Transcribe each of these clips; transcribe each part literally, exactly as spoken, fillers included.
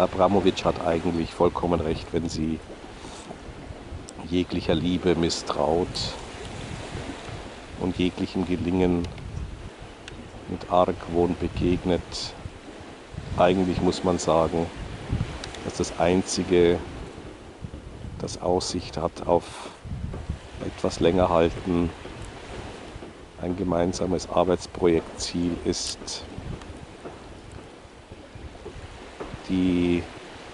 Abramowitsch hat eigentlich vollkommen recht, wenn sie jeglicher Liebe misstraut und jeglichem Gelingen mit Argwohn begegnet. Eigentlich muss man sagen, dass das Einzige, das Aussicht hat auf etwas länger halten, ein gemeinsames Arbeitsprojektziel ist, die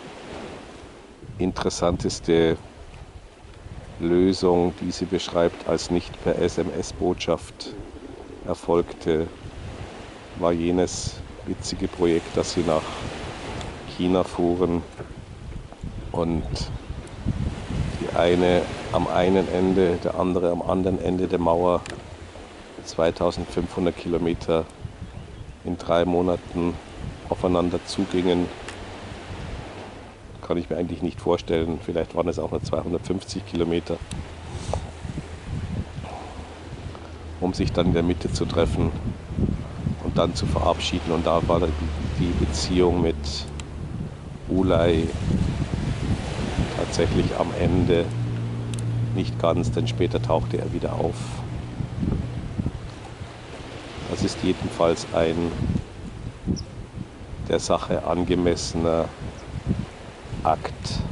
interessanteste Lösung, die sie beschreibt, als nicht per S M S-Botschaft erfolgte, war jenes witzige Projekt, dass sie nach China fuhren und die eine am einen Ende, der andere am anderen Ende der Mauer zweitausendfünfhundert Kilometer in drei Monaten aufeinander zugingen. Kann ich mir eigentlich nicht vorstellen. Vielleicht waren es auch nur zweihundertfünfzig Kilometer, um sich dann in der Mitte zu treffen und dann zu verabschieden. Und da war die Beziehung mit Ulay tatsächlich am Ende nicht ganz, denn später tauchte er wieder auf. Das ist jedenfalls ein der Sache angemessener Akt.